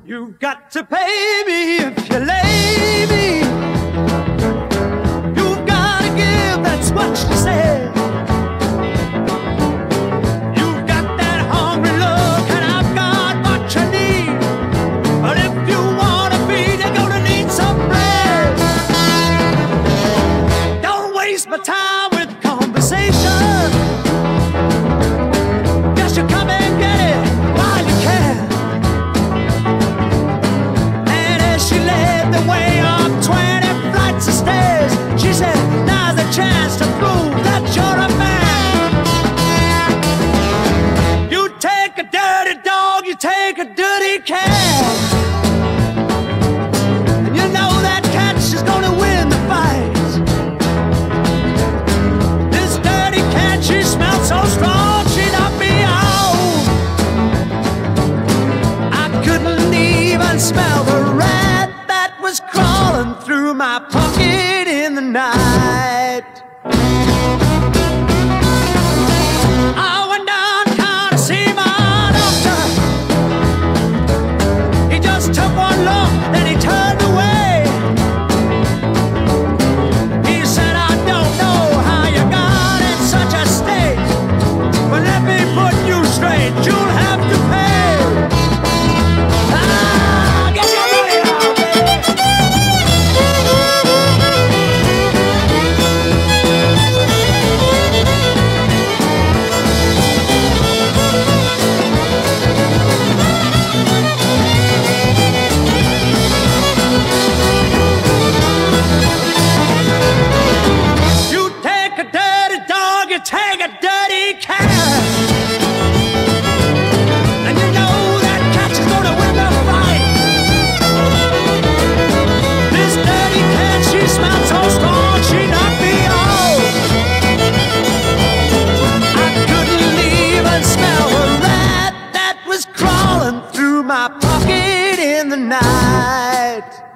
You've got to pay me if you lay me. You've got to give, that's what she said. You've got that hungry look and I've got what you need. But if you want to feed, you're gonna need some bread. Don't waste my time with conversation. Just you come and get it while you can. She led the way up 20 flights of stairs. She said, now's the chance to prove that you're a man. You take a dirty dog, you take a dirty cat, and you know that cat is gonna win the fight. This dirty cat, she smelled so strong, she knocked me out. I couldn't even smell the rat was crawling through my pocket in the night. I went downtown to see my doctor. He just took one look, then he turned away. He said, I don't know how you got in such a state, but let me put you straight, you'll have to pay. Take a dirty cat, and you know that cat is gonna win the fight. This dirty cat, she smelled so strong, she knocked me out. I couldn't even smell the rat that was crawling through my pocket in the night.